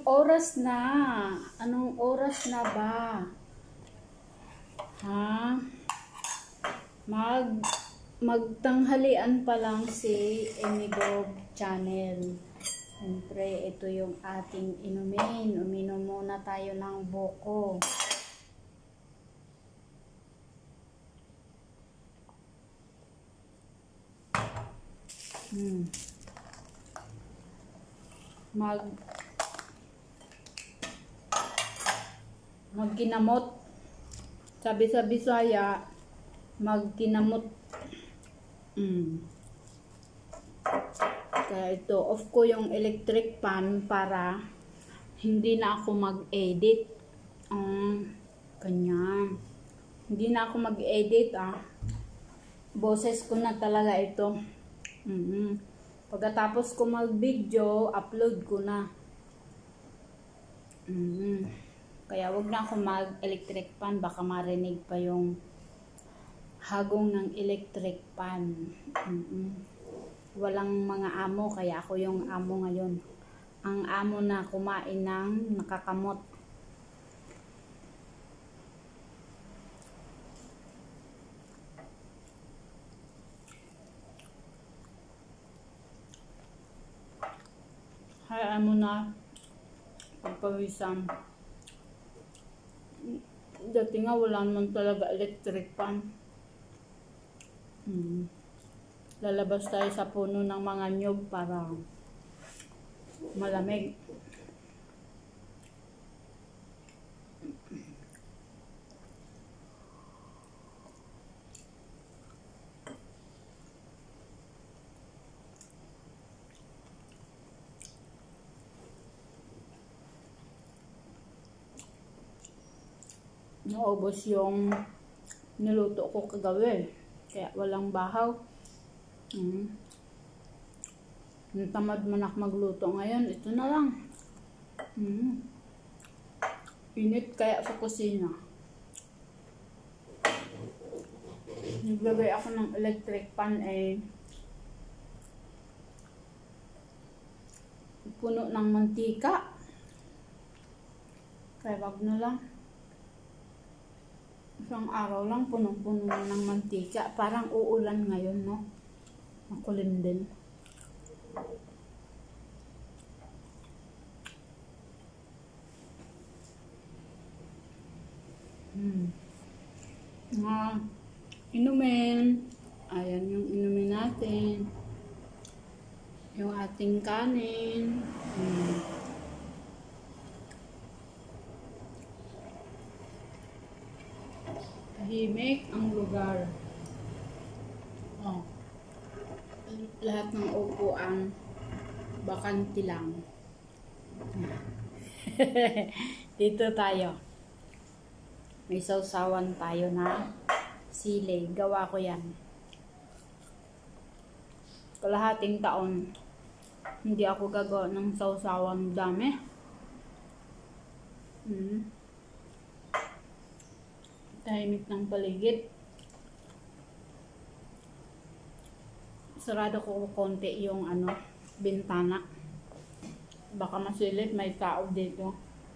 oras na? Anong oras na ba? Ha? Magtanghalian pa lang si Emigog Channel. Siyempre, ito yung ating inumin. Uminom muna tayo ng buko. Magkinamot. Sabi sa Bisaya, magkinamot. Kaya ito, off ko yung electric pan para hindi na ako mag-edit. Ganyan. Hindi na ako mag-edit, Boses ko na talaga ito. Pagkatapos ko mag-video, upload ko na. Kaya wag na ako mag-electric pan, baka marinig pa yung hagong ng electric pan. Walang mga amo, kaya ako yung amo ngayon. Ang amo na kumain ng nakakamot. Hayaan mo na pagpawisan. Dati nga wala naman talaga electric pan. Lalabas tayo sa puno ng mga nyug para malamig. Naubos yung niluto ko kagabi. Kaya walang bahaw. Natamad man ako magluto ngayon. Ito na lang. Init kaya sa kusina. Naglagay ako ng electric pan puno ng mantika. Kaya wag na lang. Isang araw lang, punong-puno ng mantika. Parang uulan ngayon, no? Makulim din. Inumin. Ayan yung inumin natin. Yung ating kanin. Tahimik ang lugar. Lahat ng upuan bakanti lang. Dito tayo. May sausawan tayo na sili. Gawa ko yan. Kalahating taon hindi ako gagawa ng sausawan dami. Tahimik ng paligid. Sarado ko konti yung bintana. Baka masilip, may tao dito.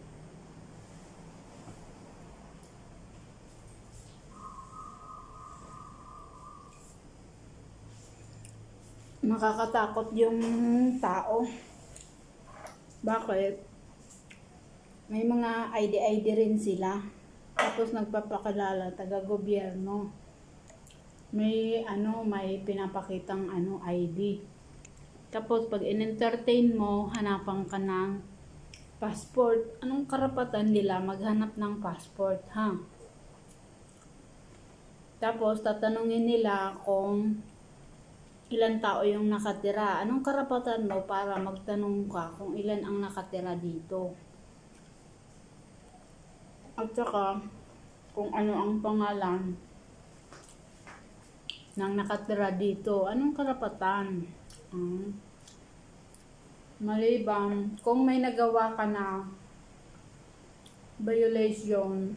Nakakatakot yung tao. Bakit? May mga ID rin sila. Tapos nagpapakilala, taga-gobyerno. May pinapakitang ID. Tapos pag in-entertain mo, hanapan ka ng passport. Anong karapatan nila maghanap ng passport, ha? Tapos tatanungin nila kung ilan tao yung nakatira. Anong karapatan mo para magtanong ka kung ilan ang nakatira dito? At saka, kung ano ang pangalan ng nakatira dito, anong karapatan? Maliban, kung may nagawa ka na violation,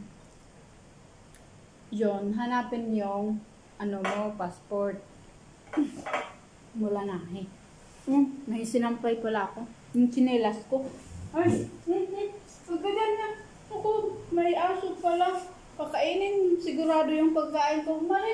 yon, hanapin yung passport. Wala na may sinampay pala ako. Yung tsinelas ko. Ay! Ganyan na. Ako, may aso pala. Pakainin, sigurado yung pagkain ko. Mali.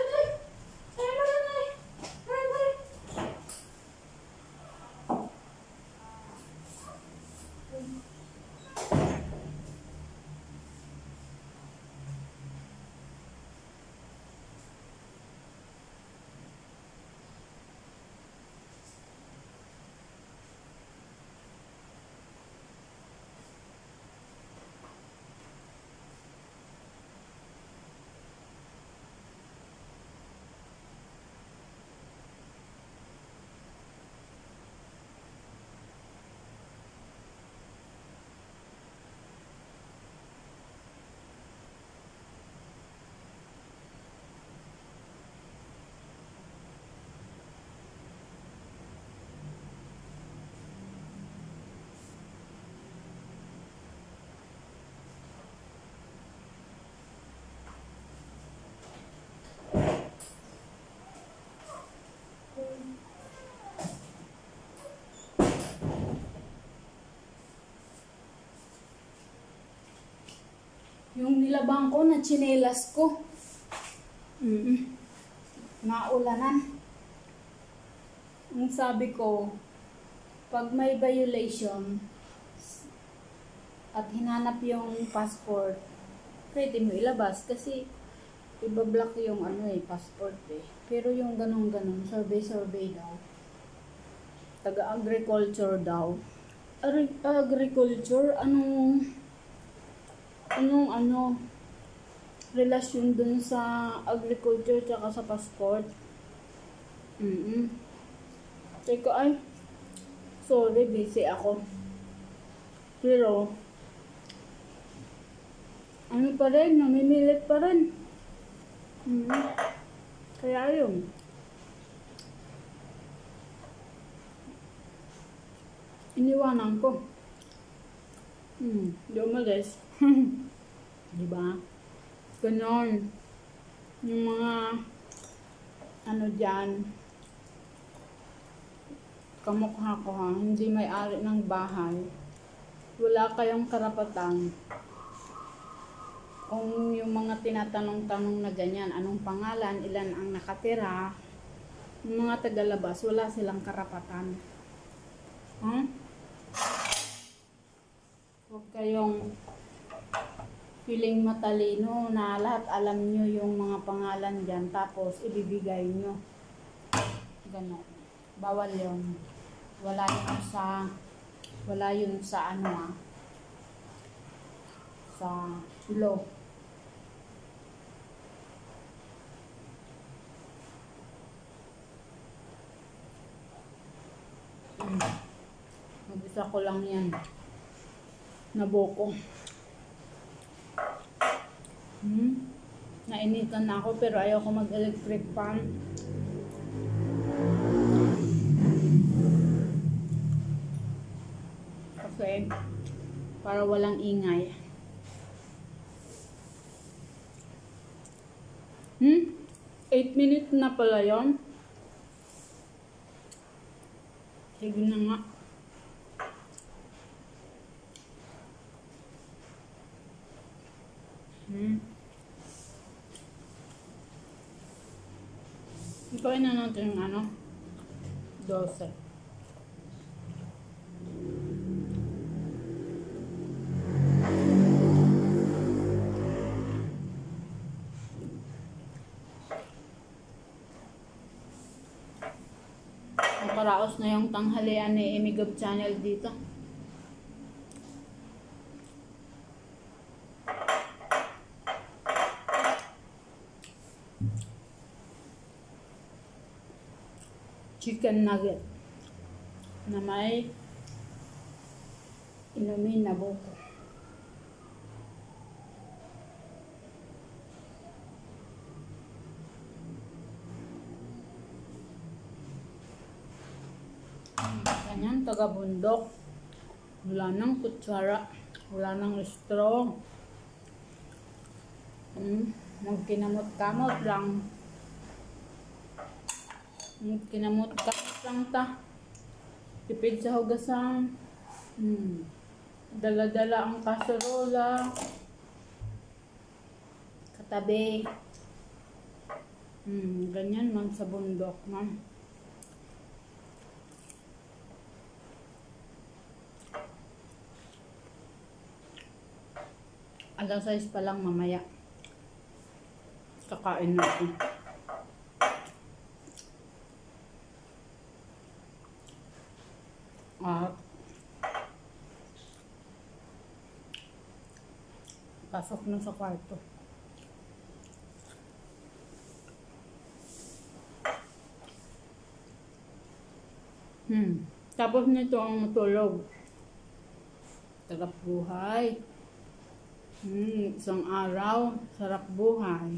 Yung nilabang ko na tsinelas ko. Maulanan. Ang sabi ko, pag may violation at hinanap yung passport, pwede mo ilabas kasi ibablock yung passport eh. Pero yung ganun-ganun, survey daw. Taga-agriculture daw. Agriculture, anong relasyon dun sa agriculture tsaka sa passport? Teka ay, sorry, busy ako. Pero, pa rin, namimilit pa rin. Kaya yun. Iniwanan ko. Di umalis. Diba? Ganon. Yung mga dyan, kamukha ko ha, hindi may-ari ng bahay. Wala kayong karapatan. Kung yung mga tinatanong-tanong na ganyan, anong pangalan, ilan ang nakatira, yung mga tagalabas, wala silang karapatan. Huwag kayong feeling matalino na lahat alam nyo yung mga pangalan dyan, tapos ibibigay nyo. Ganon. Bawal yun. Wala yun sa sa law. Mag-isa ko lang yan. Nabuko. Nainitan na ako pero ayaw ko mag-electric fan. Kasi para walang ingay. 8 minutes na pala yun. Sige na nga. Ikain na natin yung 12. Nakaraos na yung tanghalian ni Emigab Channel dito. Chicken nugget na may inumin na buko. Ganyan, taga-bundok. Wala nang kutsara, wala nang straw. Magkinamot-kamot lang. Kinamot-kamot lang ta. Tipid sa hugasan. Dala-dala ang kaserola. Katabi. Ganyan man sa bundok, man. Alas 6 pa lang mamaya. Kakain natin. Pasok na sa kwarto. Tapos nito ang matulog. Sarap buhay. Isang araw, sarap buhay.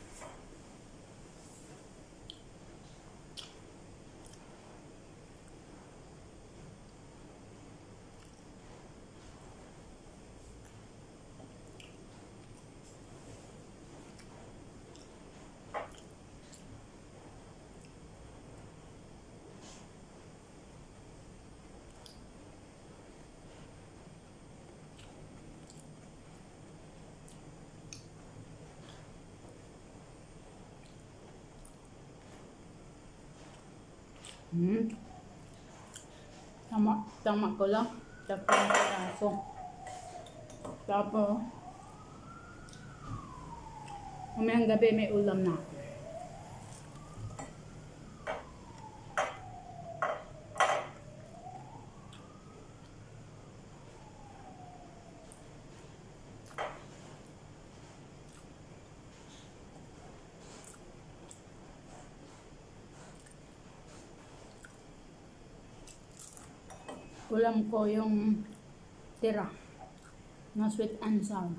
Tama ko lang. Tatlong piraso. Tapos, mamayang gabi may ulam na. Ulam ko yung tira na sweet and sour.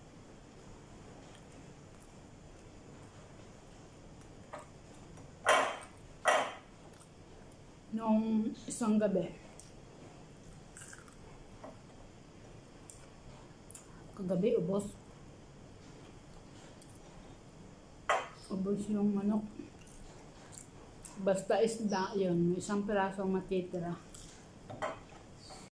Nung isang gabi. Kagabi ubos. Ubos yung manok. Basta isda yun. Isang pirasong matitira.